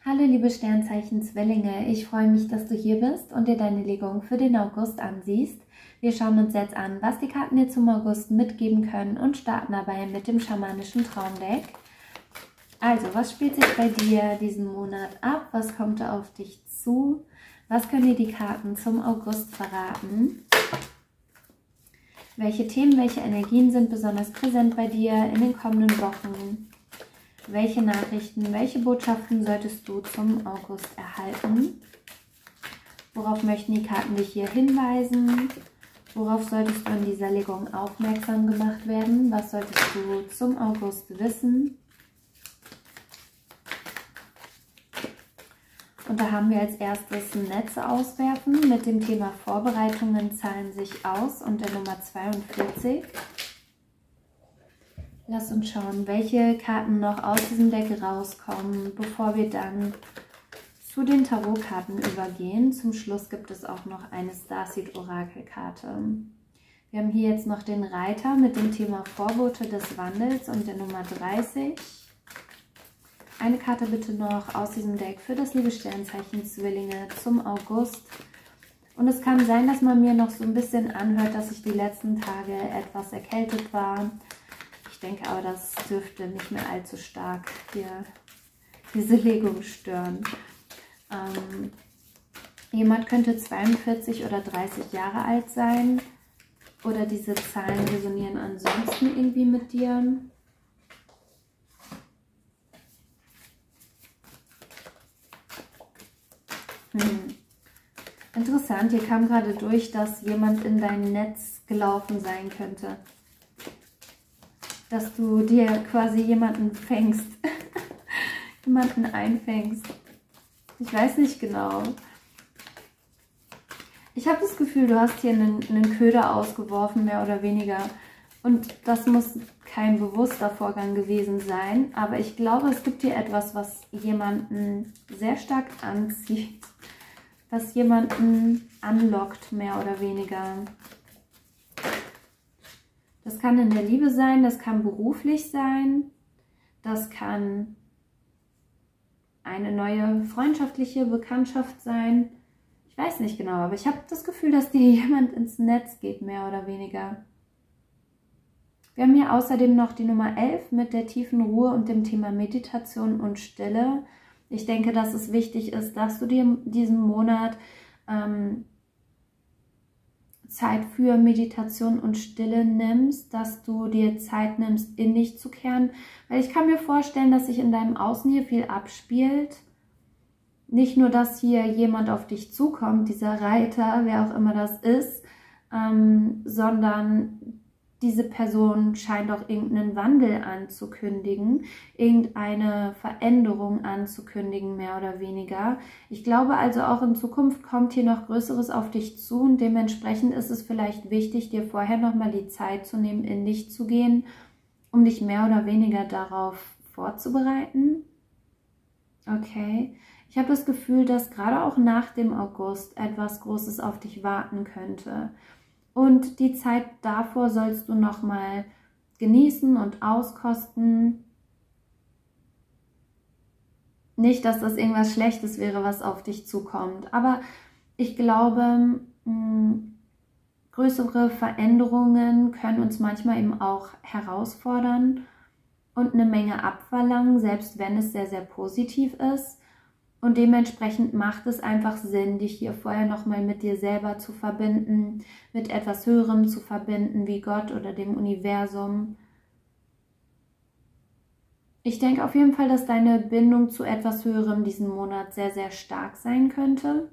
Hallo liebe Sternzeichen Zwillinge, ich freue mich, dass du hier bist und dir deine Legung für den August ansiehst. Wir schauen uns jetzt an, was die Karten dir zum August mitgeben können und starten dabei mit dem schamanischen Traumdeck. Also, was spielt sich bei dir diesen Monat ab? Was kommt da auf dich zu? Was können dir die Karten zum August verraten? Welche Themen, welche Energien sind besonders präsent bei dir in den kommenden Wochen? Welche Nachrichten, welche Botschaften solltest du zum August erhalten? Worauf möchten die Karten dich hier hinweisen? Worauf solltest du in dieser Legung aufmerksam gemacht werden? Was solltest du zum August wissen? Und da haben wir als erstes Netze auswerfen mit dem Thema Vorbereitungen zahlen sich aus und der Nummer 42. Lass uns schauen, welche Karten noch aus diesem Deck rauskommen, bevor wir dann zu den Tarotkarten übergehen. Zum Schluss gibt es auch noch eine Starseed-Orakelkarte. Wir haben hier jetzt noch den Reiter mit dem Thema Vorbote des Wandels und der Nummer 30. Eine Karte bitte noch aus diesem Deck für das liebe Sternzeichen Zwillinge zum August. Und es kann sein, dass man mir noch so ein bisschen anhört, dass ich die letzten Tage etwas erkältet war. Ich denke aber, das dürfte nicht mehr allzu stark hier diese Legung stören. Jemand könnte 42 oder 30 Jahre alt sein. Oder diese Zahlen resonieren ansonsten irgendwie mit dir. Interessant, hier kam gerade durch, dass jemand in dein Netz gelaufen sein könnte. Dass du dir quasi jemanden fängst, jemanden einfängst. Ich weiß nicht genau. Ich habe das Gefühl, du hast hier einen Köder ausgeworfen, mehr oder weniger. Und das muss kein bewusster Vorgang gewesen sein. Aber ich glaube, es gibt hier etwas, was jemanden sehr stark anzieht. Was jemanden anlockt, mehr oder weniger. Das kann in der Liebe sein, das kann beruflich sein, das kann eine neue freundschaftliche Bekanntschaft sein. Ich weiß nicht genau, aber ich habe das Gefühl, dass dir jemand ins Netz geht, mehr oder weniger. Wir haben hier außerdem noch die Nummer 11 mit der tiefen Ruhe und dem Thema Meditation und Stille. Ich denke, dass es wichtig ist, dass du dir diesen Monat Zeit für Meditation und Stille nimmst, dass du dir Zeit nimmst, in dich zu kehren. Weil ich kann mir vorstellen, dass sich in deinem Außen hier viel abspielt. Nicht nur, dass hier jemand auf dich zukommt, dieser Reiter, wer auch immer das ist, sondern diese Person scheint auch irgendeinen Wandel anzukündigen, irgendeine Veränderung anzukündigen, mehr oder weniger. Ich glaube also auch in Zukunft kommt hier noch Größeres auf dich zu und dementsprechend ist es vielleicht wichtig, dir vorher nochmal die Zeit zu nehmen, in dich zu gehen, um dich mehr oder weniger darauf vorzubereiten. Okay. Ich habe das Gefühl, dass gerade auch nach dem August etwas Großes auf dich warten könnte. Und die Zeit davor sollst du nochmal genießen und auskosten. Nicht, dass das irgendwas Schlechtes wäre, was auf dich zukommt. Aber ich glaube, größere Veränderungen können uns manchmal eben auch herausfordern und eine Menge abverlangen, selbst wenn es sehr, sehr positiv ist. Und dementsprechend macht es einfach Sinn, dich hier vorher nochmal mit dir selber zu verbinden, mit etwas Höherem zu verbinden, wie Gott oder dem Universum. Ich denke auf jeden Fall, dass deine Bindung zu etwas Höherem diesen Monat sehr, sehr stark sein könnte.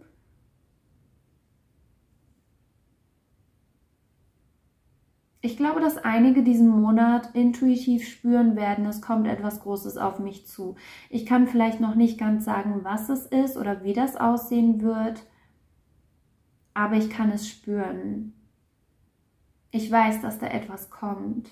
Ich glaube, dass einige diesen Monat intuitiv spüren werden, es kommt etwas Großes auf mich zu. Ich kann vielleicht noch nicht ganz sagen, was es ist oder wie das aussehen wird, aber ich kann es spüren. Ich weiß, dass da etwas kommt.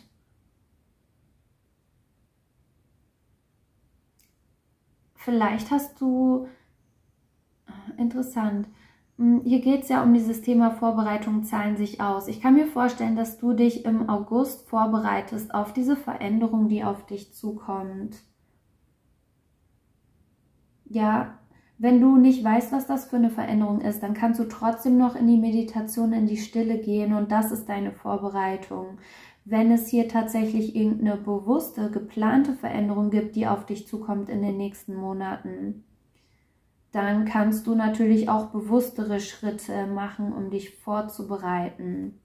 Vielleicht hast du, interessant, hier geht es ja um dieses Thema Vorbereitung zahlen sich aus. Ich kann mir vorstellen, dass du dich im August vorbereitest auf diese Veränderung, die auf dich zukommt. ja, wenn du nicht weißt, was das für eine Veränderung ist, dann kannst du trotzdem noch in die Meditation, in die Stille gehen und das ist deine Vorbereitung. Wenn es hier tatsächlich irgendeine bewusste, geplante Veränderung gibt, die auf dich zukommt in den nächsten Monaten, dann kannst du natürlich auch bewusstere Schritte machen, um dich vorzubereiten.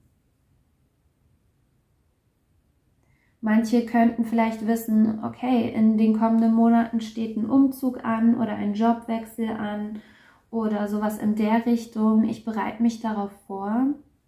Manche könnten vielleicht wissen, okay, in den kommenden Monaten steht ein Umzug an oder ein Jobwechsel an oder sowas in der Richtung. Ich bereite mich darauf vor.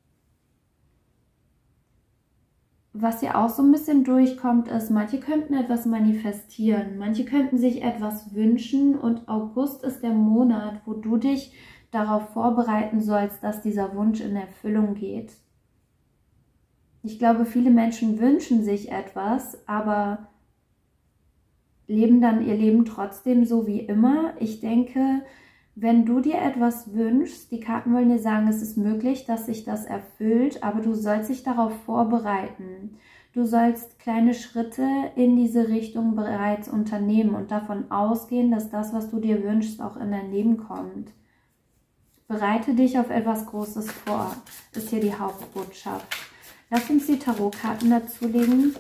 Was ja auch so ein bisschen durchkommt, ist, manche könnten etwas manifestieren, manche könnten sich etwas wünschen und August ist der Monat, wo du dich darauf vorbereiten sollst, dass dieser Wunsch in Erfüllung geht. Ich glaube, viele Menschen wünschen sich etwas, aber leben dann ihr Leben trotzdem so wie immer. Ich denke, wenn du dir etwas wünschst, die Karten wollen dir sagen, es ist möglich, dass sich das erfüllt, aber du sollst dich darauf vorbereiten. Du sollst kleine Schritte in diese Richtung bereits unternehmen und davon ausgehen, dass das, was du dir wünschst, auch in dein Leben kommt. Bereite dich auf etwas Großes vor, ist hier die Hauptbotschaft. Lass uns die Tarotkarten dazulegen.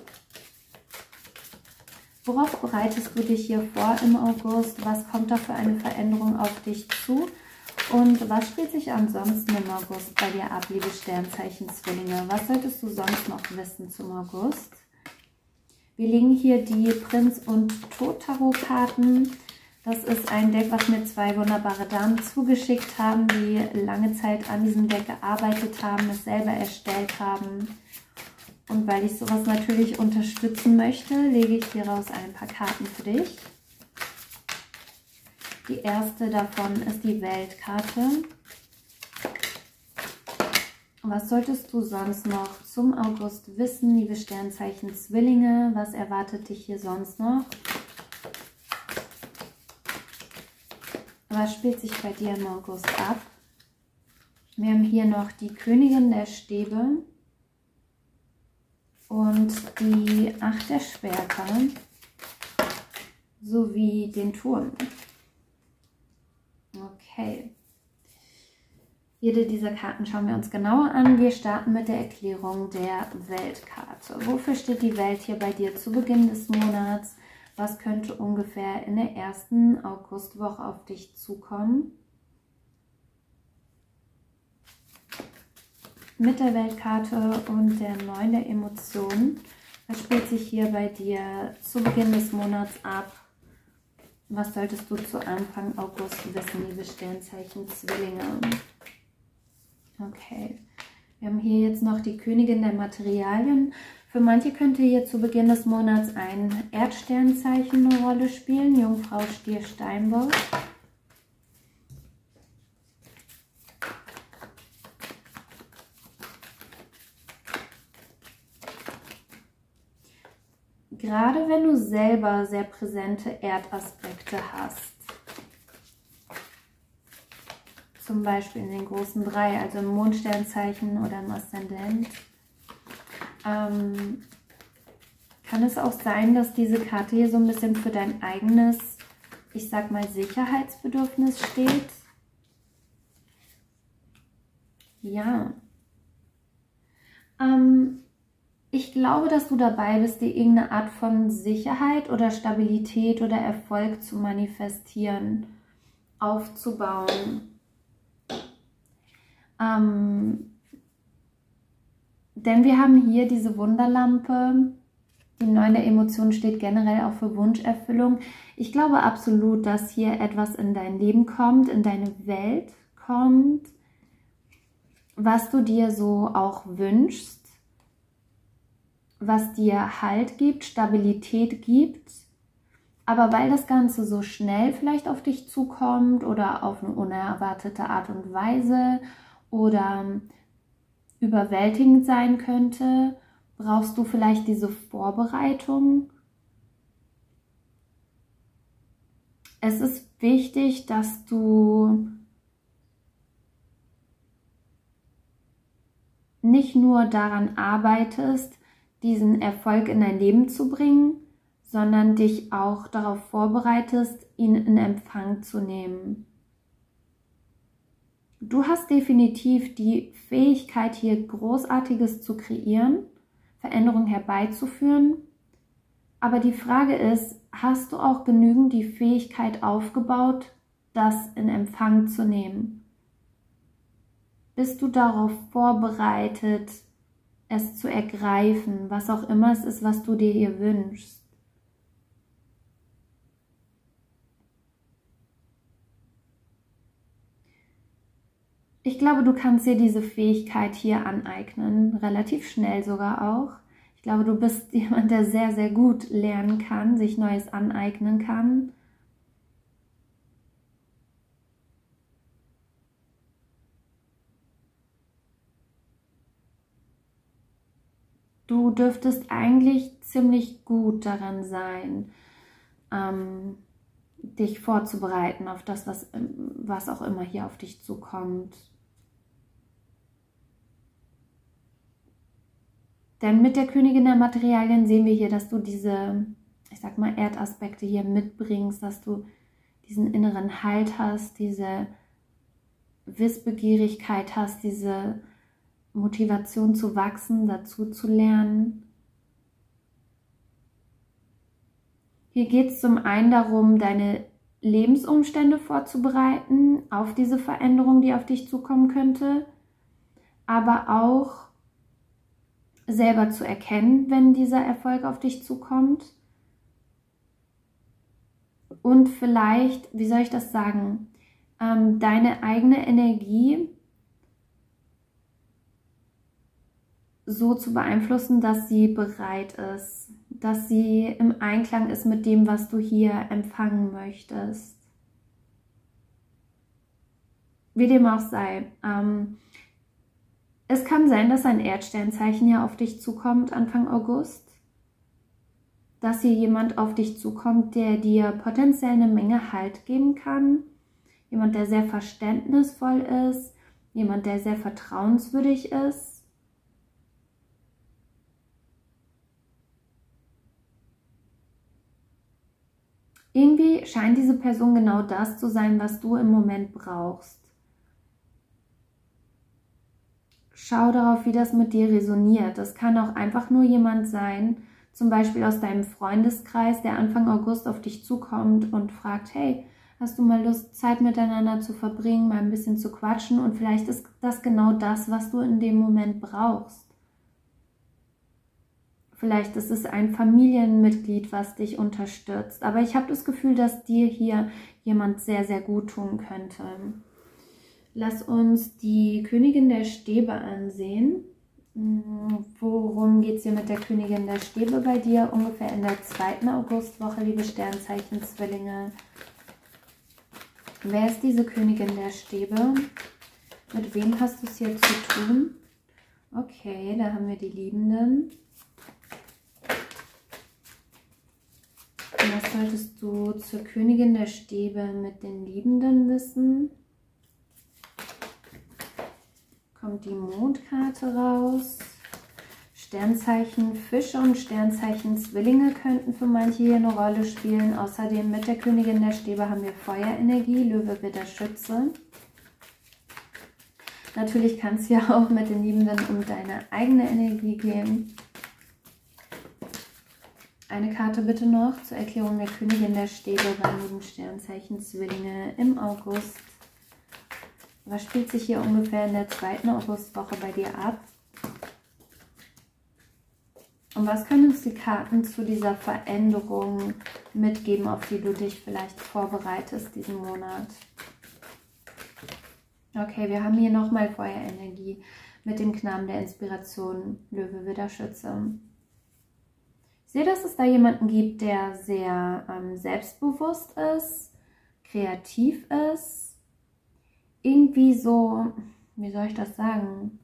Worauf bereitest du dich hier vor im August? Was kommt da für eine Veränderung auf dich zu? Und was spielt sich ansonsten im August bei dir ab, liebe Sternzeichen Zwillinge? Was solltest du sonst noch wissen zum August? Wir legen hier die Prinz- und Tod-Tarotkarten. Das ist ein Deck, was mir zwei wunderbare Damen zugeschickt haben, die lange Zeit an diesem Deck gearbeitet haben, es selber erstellt haben. Und weil ich sowas natürlich unterstützen möchte, lege ich hieraus ein paar Karten für dich. Die erste davon ist die Weltkarte. Was solltest du sonst noch zum August wissen, liebe Sternzeichen Zwillinge? Was erwartet dich hier sonst noch? Was spielt sich bei dir im August ab? Wir haben hier noch die Königin der Stäbe und die Acht der Schwerter sowie den Turm. Okay. Jede dieser Karten schauen wir uns genauer an. Wir starten mit der Erklärung der Weltkarte. Wofür steht die Welt hier bei dir zu Beginn des Monats? Was könnte ungefähr in der ersten Augustwoche auf dich zukommen? Mit der Weltkarte und der Neun der Emotionen. Was spielt sich hier bei dir zu Beginn des Monats ab? Was solltest du zu Anfang August wissen, liebe Sternzeichen Zwillinge? Okay, wir haben hier jetzt noch die Königin der Materialien. Für manche könnte hier zu Beginn des Monats ein Erdsternzeichen eine Rolle spielen, Jungfrau, Stier, Steinbock. Gerade wenn du selber sehr präsente Erdaspekte hast, zum Beispiel in den großen drei, also im Mondsternzeichen oder im Aszendent, kann es auch sein, dass diese Karte hier so ein bisschen für dein eigenes, ich sag mal, Sicherheitsbedürfnis steht. Ja. Ich glaube, dass du dabei bist, dir irgendeine Art von Sicherheit oder Stabilität oder Erfolg zu manifestieren, aufzubauen. Denn wir haben hier diese Wunderlampe. Die Neun der Emotionen steht generell auch für Wunscherfüllung. Ich glaube absolut, dass hier etwas in dein Leben kommt, in deine Welt kommt, was du dir so auch wünschst, was dir Halt gibt, Stabilität gibt. Aber weil das Ganze so schnell vielleicht auf dich zukommt oder auf eine unerwartete Art und Weise oder überwältigend sein könnte, brauchst du vielleicht diese Vorbereitung. Es ist wichtig, dass du nicht nur daran arbeitest, diesen Erfolg in dein Leben zu bringen, sondern dich auch darauf vorbereitest, ihn in Empfang zu nehmen. Du hast definitiv die Fähigkeit, hier Großartiges zu kreieren, Veränderungen herbeizuführen. Aber die Frage ist, hast du auch genügend die Fähigkeit aufgebaut, das in Empfang zu nehmen? Bist du darauf vorbereitet, es zu ergreifen, was auch immer es ist, was du dir hier wünschst? Ich glaube, du kannst dir diese Fähigkeit hier aneignen, relativ schnell sogar auch. Ich glaube, du bist jemand, der sehr, sehr gut lernen kann, sich Neues aneignen kann. Du dürftest eigentlich ziemlich gut daran sein, dich vorzubereiten auf das, was auch immer hier auf dich zukommt. Denn mit der Königin der Materialien sehen wir hier, dass du diese, ich sag mal, Erdaspekte hier mitbringst, dass du diesen inneren Halt hast, diese Wissbegierigkeit hast, diese Motivation zu wachsen, dazu zu lernen. Hier geht es zum einen darum, deine Lebensumstände vorzubereiten auf diese Veränderung, die auf dich zukommen könnte, aber auch selber zu erkennen, wenn dieser Erfolg auf dich zukommt. Und vielleicht, wie soll ich das sagen, deine eigene Energie so zu beeinflussen, dass sie bereit ist, dass sie im Einklang ist mit dem, was du hier empfangen möchtest. Wie dem auch sei. Es kann sein, dass ein Erdsternzeichen ja auf dich zukommt Anfang August. Dass hier jemand auf dich zukommt, der dir potenziell eine Menge Halt geben kann. Jemand, der sehr verständnisvoll ist. Jemand, der sehr vertrauenswürdig ist. Irgendwie scheint diese Person genau das zu sein, was du im Moment brauchst. Schau darauf, wie das mit dir resoniert. Das kann auch einfach nur jemand sein, zum Beispiel aus deinem Freundeskreis, der Anfang August auf dich zukommt und fragt, hey, hast du mal Lust, Zeit miteinander zu verbringen, mal ein bisschen zu quatschen? Und vielleicht ist das genau das, was du in dem Moment brauchst. Vielleicht ist es ein Familienmitglied, was dich unterstützt. Aber ich habe das Gefühl, dass dir hier jemand sehr, sehr gut tun könnte. Lass uns die Königin der Stäbe ansehen. Worum geht es hier mit der Königin der Stäbe bei dir? Ungefähr in der 2. Augustwoche, liebe Sternzeichen Zwillinge. Wer ist diese Königin der Stäbe? Mit wem hast du es hier zu tun? Okay, da haben wir die Liebenden. Was solltest du zur Königin der Stäbe mit den Liebenden wissen? Kommt die Mondkarte raus. Sternzeichen Fische und Sternzeichen Zwillinge könnten für manche hier eine Rolle spielen. Außerdem mit der Königin der Stäbe haben wir Feuerenergie, Löwe, Widder, Schütze. Natürlich kann es ja auch mit den Liebenden um deine eigene Energie gehen. Eine Karte bitte noch zur Erklärung der Königin der Stäbe beim lieben Sternzeichen Zwillinge im August. Was spielt sich hier ungefähr in der 2. Augustwoche bei dir ab? Und was können uns die Karten zu dieser Veränderung mitgeben, auf die du dich vielleicht vorbereitest diesen Monat? Okay, wir haben hier nochmal Feuerenergie mit dem Knaben der Inspiration, Löwe, Widder, Schütze. Ich sehe, dass es da jemanden gibt, der sehr selbstbewusst ist, kreativ ist, irgendwie so, wie soll ich das sagen,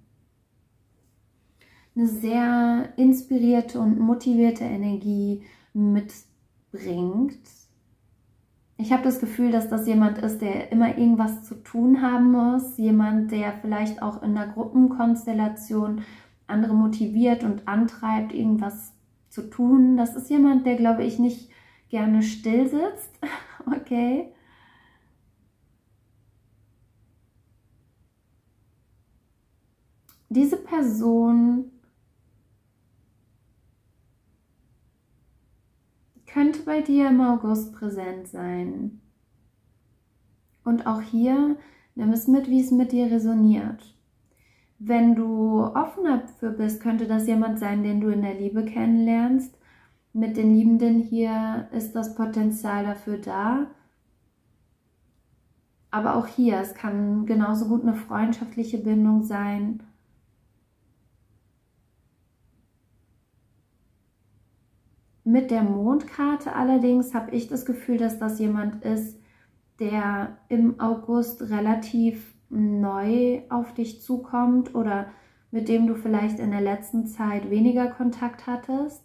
eine sehr inspirierte und motivierte Energie mitbringt. Ich habe das Gefühl, dass das jemand ist, der immer irgendwas zu tun haben muss, jemand, der vielleicht auch in einer Gruppenkonstellation andere motiviert und antreibt, irgendwas zu tun. Das ist jemand, der, glaube ich, nicht gerne still sitzt. Okay. Diese Person könnte bei dir im August präsent sein. Und auch hier, nimm es mit, wie es mit dir resoniert. Wenn du offen dafür bist, könnte das jemand sein, den du in der Liebe kennenlernst. Mit den Liebenden hier ist das Potenzial dafür da. Aber auch hier, es kann genauso gut eine freundschaftliche Bindung sein. Mit der Mondkarte allerdings habe ich das Gefühl, dass das jemand ist, der im August relativ neu auf dich zukommt oder mit dem du vielleicht in der letzten Zeit weniger Kontakt hattest.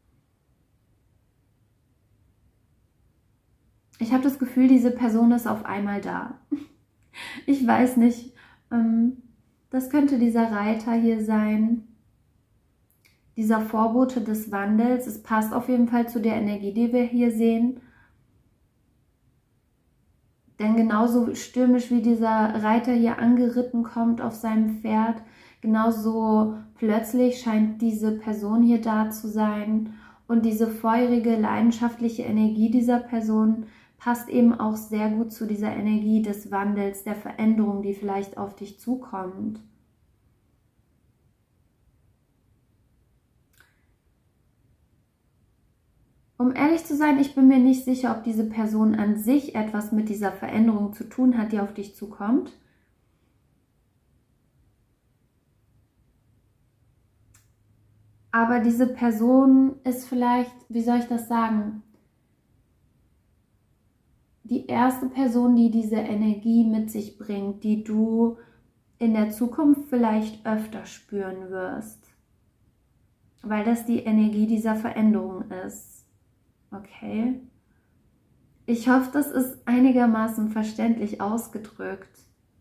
Ich habe das Gefühl, diese Person ist auf einmal da. Ich weiß nicht, das könnte dieser Reiter hier sein, dieser Vorbote des Wandels. Es passt auf jeden Fall zu der Energie, die wir hier sehen. Denn genauso stürmisch wie dieser Reiter hier angeritten kommt auf seinem Pferd, genauso plötzlich scheint diese Person hier da zu sein. Und diese feurige, leidenschaftliche Energie dieser Person passt eben auch sehr gut zu dieser Energie des Wandels, der Veränderung, die vielleicht auf dich zukommt. Um ehrlich zu sein, ich bin mir nicht sicher, ob diese Person an sich etwas mit dieser Veränderung zu tun hat, die auf dich zukommt. Aber diese Person ist vielleicht, wie soll ich das sagen, die erste Person, die diese Energie mit sich bringt, die du in der Zukunft vielleicht öfter spüren wirst. Weil das die Energie dieser Veränderung ist. Okay. Ich hoffe, das ist einigermaßen verständlich ausgedrückt.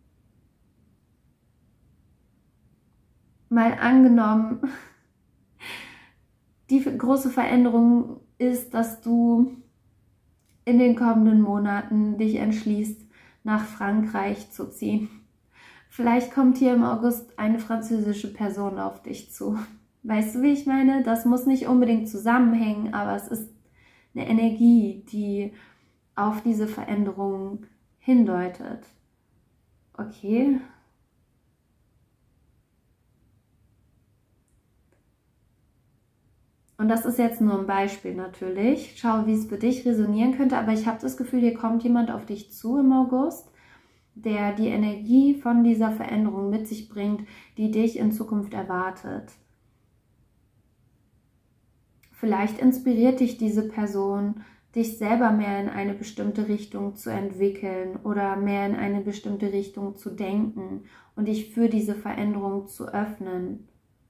Mal angenommen, die große Veränderung ist, dass du in den kommenden Monaten dich entschließt, nach Frankreich zu ziehen. Vielleicht kommt hier im August eine französische Person auf dich zu. Weißt du, wie ich meine? Das muss nicht unbedingt zusammenhängen, aber es ist eine Energie, die auf diese Veränderung hindeutet. Okay. Und das ist jetzt nur ein Beispiel natürlich. Schau, wie es für dich resonieren könnte, aber ich habe das Gefühl, hier kommt jemand auf dich zu im August, der die Energie von dieser Veränderung mit sich bringt, die dich in Zukunft erwartet. Vielleicht inspiriert dich diese Person, dich selber mehr in eine bestimmte Richtung zu entwickeln oder mehr in eine bestimmte Richtung zu denken und dich für diese Veränderung zu öffnen.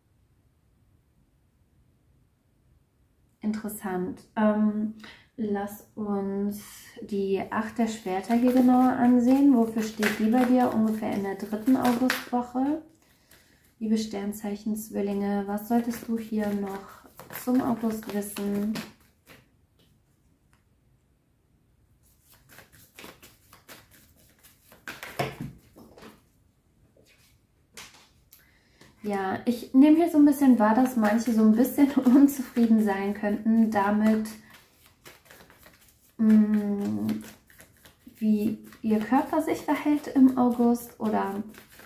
Interessant. Lass uns die 8 der Schwerter hier genauer ansehen. Wofür steht die bei dir ungefähr in der 3. Augustwoche? Liebe Sternzeichen Zwillinge, was solltest du hier noch zum August wissen? Ja, ich nehme hier so ein bisschen wahr, dass manche so ein bisschen unzufrieden sein könnten damit, wie ihr Körper sich verhält im August oder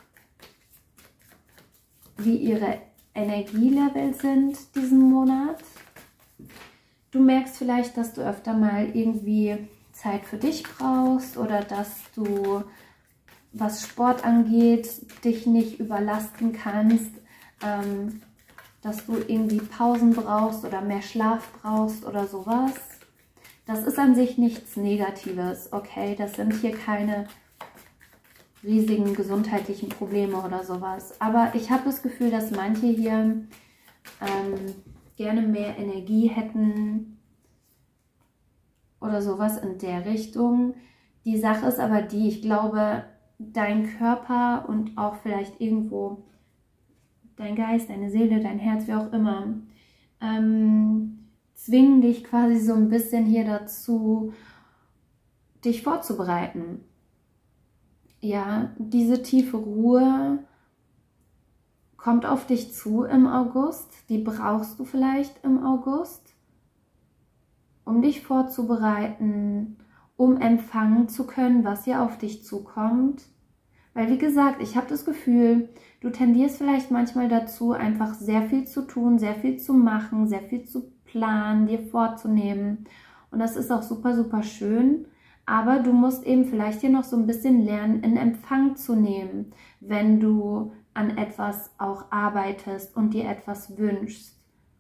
wie ihre Energielevel sind diesen Monat. Du merkst vielleicht, dass du öfter mal irgendwie Zeit für dich brauchst oder dass du, was Sport angeht, dich nicht überlasten kannst, dass du irgendwie Pausen brauchst oder mehr Schlaf brauchst oder sowas. Das ist an sich nichts Negatives, okay? Das sind hier keine riesigen gesundheitlichen Probleme oder sowas. Aber ich habe das Gefühl, dass manche hier gerne mehr Energie hätten oder sowas in der Richtung. Die Sache ist aber die, ich glaube, dein Körper und auch vielleicht irgendwo dein Geist, deine Seele, dein Herz, wie auch immer, zwingen dich quasi so ein bisschen hier dazu, dich vorzubereiten. Ja, diese tiefe Ruhe kommt auf dich zu im August. Die brauchst du vielleicht im August, um dich vorzubereiten, um empfangen zu können, was hier auf dich zukommt. Weil wie gesagt, ich habe das Gefühl, du tendierst vielleicht manchmal dazu, einfach sehr viel zu tun, sehr viel zu machen, sehr viel zu planen, dir vorzunehmen. Und das ist auch super, super schön. Aber du musst eben vielleicht hier noch so ein bisschen lernen, in Empfang zu nehmen, wenn du an etwas auch arbeitest und dir etwas wünschst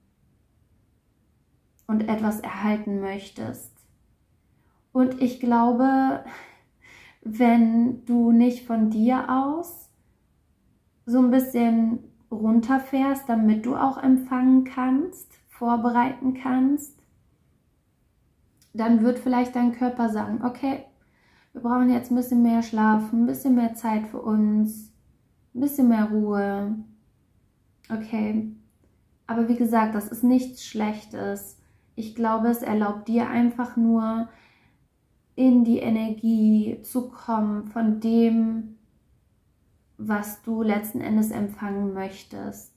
und etwas erhalten möchtest. Und ich glaube, wenn du nicht von dir aus so ein bisschen runterfährst, damit du auch empfangen kannst, vorbereiten kannst, dann wird vielleicht dein Körper sagen, okay, wir brauchen jetzt ein bisschen mehr Schlaf, ein bisschen mehr Zeit für uns, ein bisschen mehr Ruhe. Okay, aber wie gesagt, das ist nichts Schlechtes. Ich glaube, es erlaubt dir einfach nur, in die Energie zu kommen von dem, was du letzten Endes empfangen möchtest.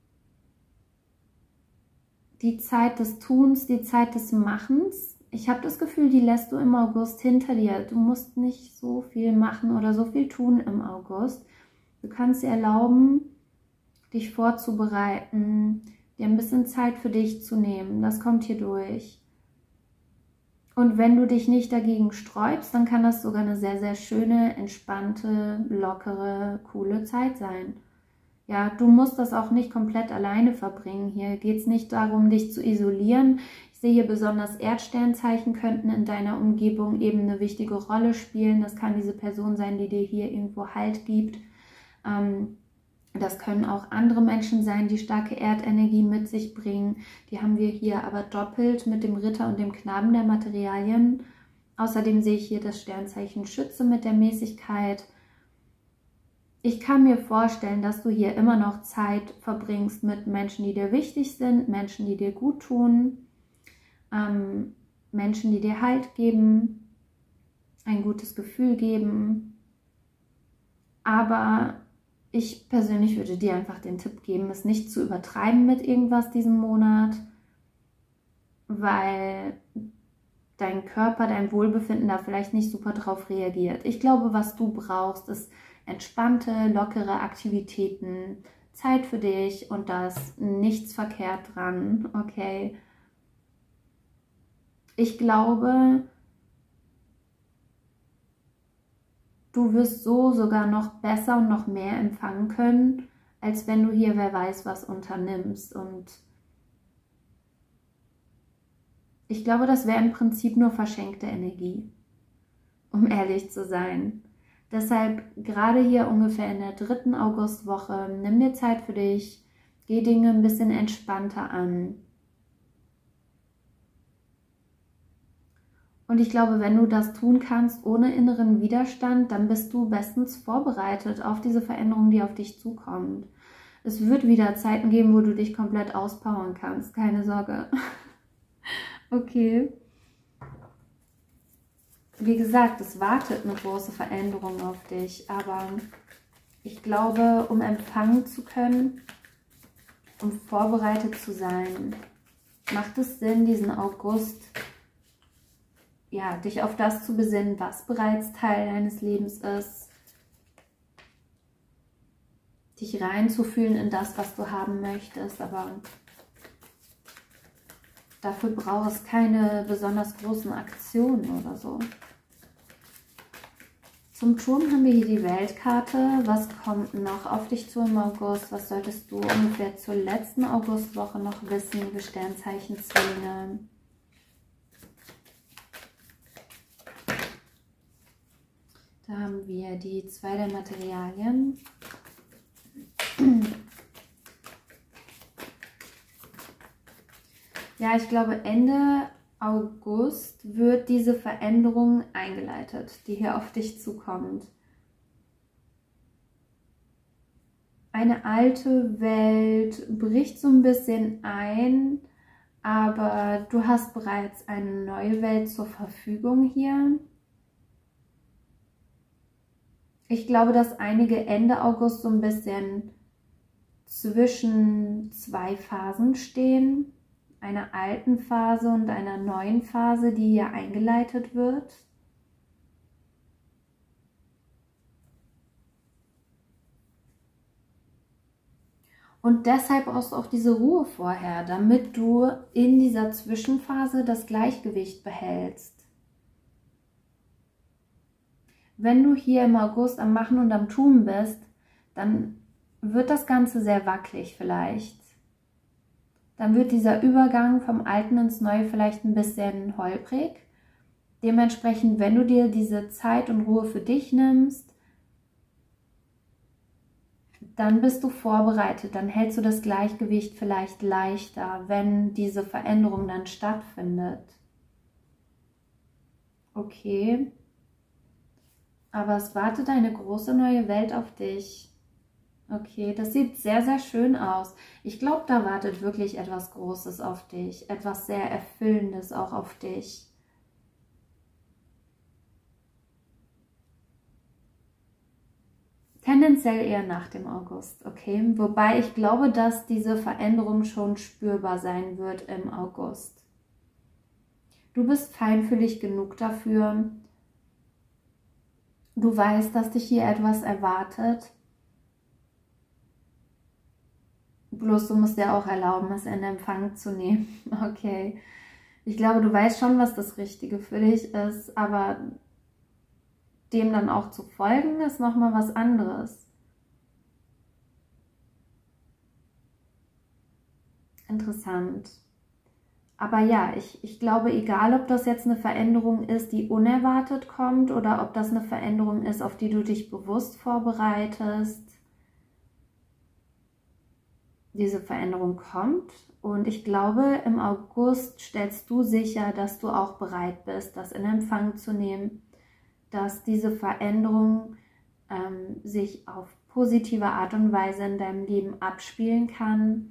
Die Zeit des Tuns, die Zeit des Machens, ich habe das Gefühl, die lässt du im August hinter dir. Du musst nicht so viel machen oder so viel tun im August. Du kannst dir erlauben, dich vorzubereiten, dir ein bisschen Zeit für dich zu nehmen. Das kommt hier durch. Und wenn du dich nicht dagegen sträubst, dann kann das sogar eine sehr, sehr schöne, entspannte, lockere, coole Zeit sein. Ja, du musst das auch nicht komplett alleine verbringen. Hier geht es nicht darum, dich zu isolieren. Ich sehe hier besonders Erdsternzeichen könnten in deiner Umgebung eben eine wichtige Rolle spielen. Das kann diese Person sein, die dir hier irgendwo Halt gibt. Das können auch andere Menschen sein, die starke Erdenergie mit sich bringen. Die haben wir hier aber doppelt mit dem Ritter und dem Knaben der Materialien. Außerdem sehe ich hier das Sternzeichen Schütze mit der Mäßigkeit. Ich kann mir vorstellen, dass du hier immer noch Zeit verbringst mit Menschen, die dir wichtig sind, Menschen, die dir gut tun, Menschen, die dir Halt geben, ein gutes Gefühl geben. Aber ich persönlich würde dir einfach den Tipp geben, es nicht zu übertreiben mit irgendwas diesen Monat, weil dein Körper, dein Wohlbefinden da vielleicht nicht super drauf reagiert. Ich glaube, was du brauchst, ist entspannte, lockere Aktivitäten, Zeit für dich und da ist nichts verkehrt dran, okay? Ich glaube, du wirst so sogar noch besser und noch mehr empfangen können, als wenn du hier wer weiß was unternimmst. Und ich glaube, das wäre im Prinzip nur verschenkte Energie, um ehrlich zu sein. Deshalb gerade hier ungefähr in der 3. Augustwoche, nimm dir Zeit für dich, geh Dinge ein bisschen entspannter an. Und ich glaube, wenn du das tun kannst ohne inneren Widerstand, dann bist du bestens vorbereitet auf diese Veränderung, die auf dich zukommt. Es wird wieder Zeiten geben, wo du dich komplett auspowern kannst, keine Sorge. Okay. Wie gesagt, es wartet eine große Veränderung auf dich, aber ich glaube, um empfangen zu können, um vorbereitet zu sein, macht es Sinn, diesen August ja, dich auf das zu besinnen, was bereits Teil deines Lebens ist. Dich reinzufühlen in das, was du haben möchtest, aber dafür braucht es keine besonders großen Aktionen oder so. Zum Turm haben wir hier die Weltkarte. Was kommt noch auf dich zu im August? Was solltest du ungefähr zur letzten Augustwoche noch wissen, liebe Sternzeichen Zwillinge? Da haben wir die 2 der Materialien. Ja, ich glaube, Ende August wird diese Veränderung eingeleitet, die hier auf dich zukommt. Eine alte Welt bricht so ein bisschen ein aber du hast bereits eine neue Welt zur Verfügung hier. Ich glaube, dass einige Ende August so ein bisschen zwischen zwei Phasen stehen. Einer alten Phase und einer neuen Phase, die hier eingeleitet wird. Und deshalb brauchst du auch diese Ruhe vorher, damit du in dieser Zwischenphase das Gleichgewicht behältst. Wenn du hier im August am Machen und am Tun bist, dann wird das Ganze sehr wackelig vielleicht. Dann wird dieser Übergang vom Alten ins Neue vielleicht ein bisschen holprig. Dementsprechend, wenn du dir diese Zeit und Ruhe für dich nimmst, dann bist du vorbereitet, dann hältst du das Gleichgewicht vielleicht leichter, wenn diese Veränderung dann stattfindet. Okay. Aber es wartet eine große neue Welt auf dich. Okay, das sieht sehr, sehr schön aus. Ich glaube, da wartet wirklich etwas Großes auf dich. Etwas sehr Erfüllendes auch auf dich. Tendenziell eher nach dem August, okay? Wobei ich glaube, dass diese Veränderung schon spürbar sein wird im August. Du bist feinfühlig genug dafür. Du weißt, dass dich hier etwas erwartet. Bloß du musst dir auch erlauben, es in Empfang zu nehmen. Okay. Ich glaube, du weißt schon, was das Richtige für dich ist, aber dem dann auch zu folgen, ist nochmal was anderes. Interessant. Aber ja, ich glaube, egal ob das jetzt eine Veränderung ist, die unerwartet kommt oder ob das eine Veränderung ist, auf die du dich bewusst vorbereitest, diese Veränderung kommt. Und ich glaube, im August stellst du sicher, dass du auch bereit bist, das in Empfang zu nehmen, dass diese Veränderung sich auf positive Art und Weise in deinem Leben abspielen kann.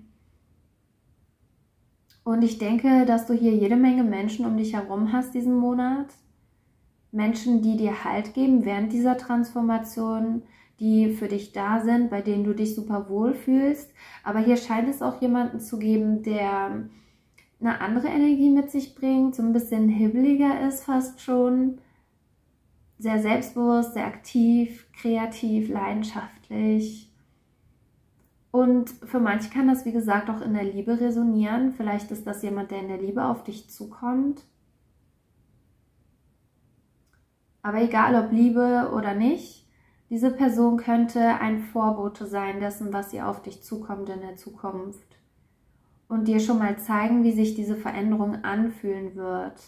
Und ich denke, dass du hier jede Menge Menschen um dich herum hast diesen Monat. Menschen, die dir Halt geben während dieser Transformation, die für dich da sind, bei denen du dich super wohl fühlst. Aber hier scheint es auch jemanden zu geben, der eine andere Energie mit sich bringt, so ein bisschen hibbeliger ist fast schon. Sehr selbstbewusst, sehr aktiv, kreativ, leidenschaftlich. Und für manche kann das, wie gesagt, auch in der Liebe resonieren. Vielleicht ist das jemand, der in der Liebe auf dich zukommt. Aber egal, ob Liebe oder nicht, diese Person könnte ein Vorbote sein dessen, was hier auf dich zukommt in der Zukunft. Und dir schon mal zeigen, wie sich diese Veränderung anfühlen wird.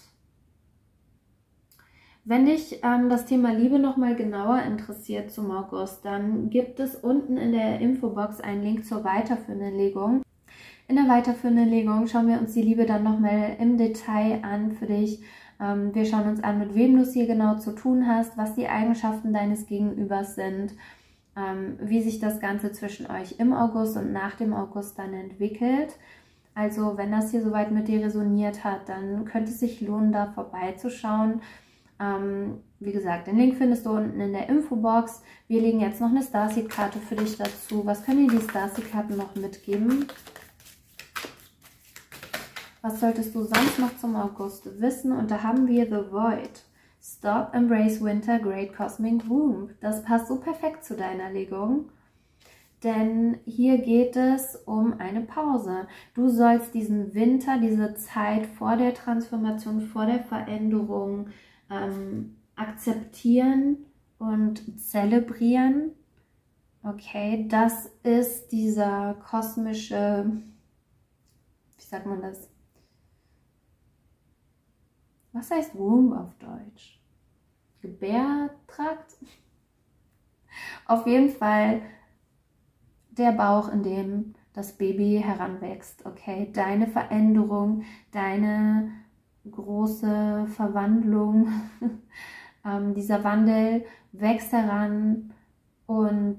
Wenn dich das Thema Liebe nochmal genauer interessiert zum August, dann gibt es unten in der Infobox einen Link zur weiterführenden Legung. In der weiterführenden Legung schauen wir uns die Liebe dann nochmal im Detail an für dich. Wir schauen uns an, mit wem du es hier genau zu tun hast, was die Eigenschaften deines Gegenübers sind, wie sich das Ganze zwischen euch im August und nach dem August dann entwickelt. Also wenn das hier soweit mit dir resoniert hat, dann könnte es sich lohnen, da vorbeizuschauen. Wie gesagt, den Link findest du unten in der Infobox. Wir legen jetzt noch eine Starseed-Karte für dich dazu. Was können dir die Starseed-Karten noch mitgeben? Was solltest du sonst noch zum August wissen? Und da haben wir The Void. Stop, Embrace Winter, Great Cosmic Womb. Das passt so perfekt zu deiner Legung. Denn hier geht es um eine Pause. Du sollst diesen Winter, diese Zeit vor der Transformation, vor der Veränderung akzeptieren und zelebrieren. Okay, das ist dieser kosmische, wie sagt man das? Was heißt Womb auf Deutsch? Gebärtrakt? Auf jeden Fall der Bauch, in dem das Baby heranwächst. Okay, deine Veränderung, deine große Verwandlung, dieser Wandel wächst heran und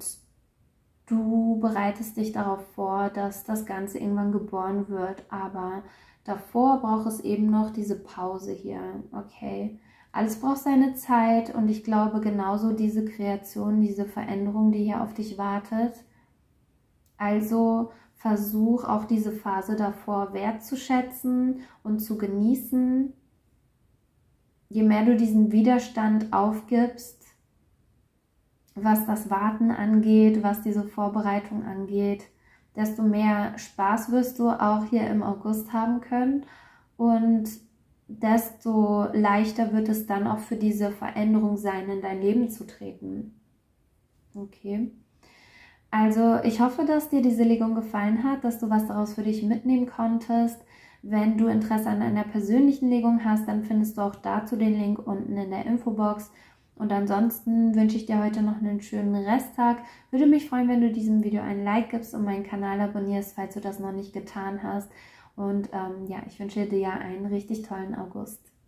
du bereitest dich darauf vor, dass das Ganze irgendwann geboren wird, aber davor braucht es eben noch diese Pause hier, okay? Alles braucht seine Zeit und ich glaube genauso diese Kreation, diese Veränderung, die hier auf dich wartet. Also versuch auch diese Phase davor wertzuschätzen und zu genießen. Je mehr du diesen Widerstand aufgibst, was das Warten angeht, was diese Vorbereitung angeht, desto mehr Spaß wirst du auch hier im August haben können und desto leichter wird es dann auch für diese Veränderung sein, in dein Leben zu treten. Okay. Also ich hoffe, dass dir diese Legung gefallen hat, dass du was daraus für dich mitnehmen konntest. Wenn du Interesse an einer persönlichen Legung hast, dann findest du auch dazu den Link unten in der Infobox. Und ansonsten wünsche ich dir heute noch einen schönen Resttag. Würde mich freuen, wenn du diesem Video ein Like gibst und meinen Kanal abonnierst, falls du das noch nicht getan hast. Und ja, ich wünsche dir einen richtig tollen August.